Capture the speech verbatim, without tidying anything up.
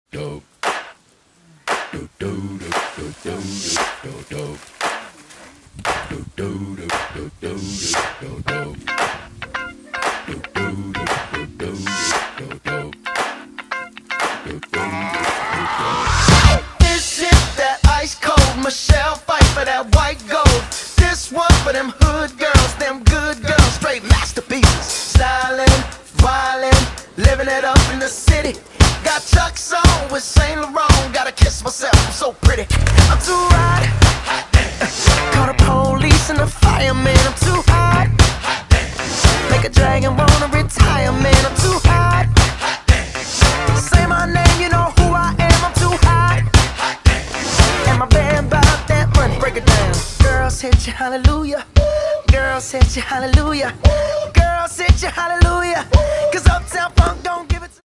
do do do do do do do do do do do do do do do. This is that ice cold Michelle fight for that white gold. This one for them hood girls, them good girls, straight masterpieces. Stylin', violin, living it up in the city. Got Chuck's on with Saint Laurent. Gotta kiss myself, I'm so pretty. I'm too hot. Call the police and the fireman. I'm too hot. Make a dragon wanna retire, man. I'm too hot. Say my name, you know who I am. I'm too hot. And my band bout that money. Break it down. Girls hit you, hallelujah. Girls hit you, hallelujah. Girls hit you, hallelujah. Cause Uptown Funk don't